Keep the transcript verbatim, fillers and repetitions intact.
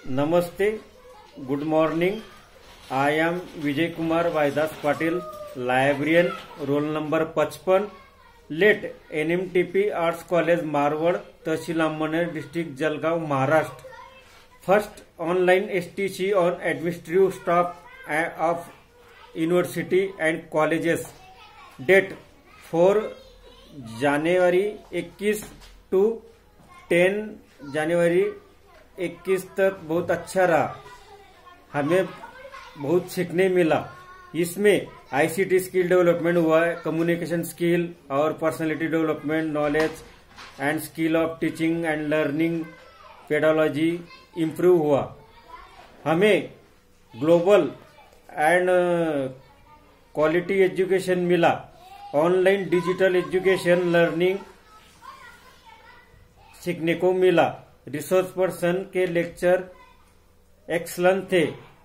नमस्ते, good morning. I am Vijay Kumar Vaidas Patil, librarian, roll number पचपन, late NMTP arts college Marwad, tehsil Amalner, district Jalgaon, Maharashtra. First online STC on administrative staff of university and colleges. Date four January इक्कीस to ten जनवरी इक्कीस तक बहुत अच्छा रहा। हमें बहुत सीखने मिला। इसमें आईसीटी स्किल डेवलपमेंट हुआ है, कम्युनिकेशन स्किल और personality development, knowledge and skill of teaching and learning, pedology improve हुआ। हमें ग्लोबल एंड क्वालिटी एजुकेशन मिला। ऑनलाइन डिजिटल एजुकेशन लर्निंग सीखने को मिला। रिसोर्स पर्सन के लेक्चर एक्सलेंट थे।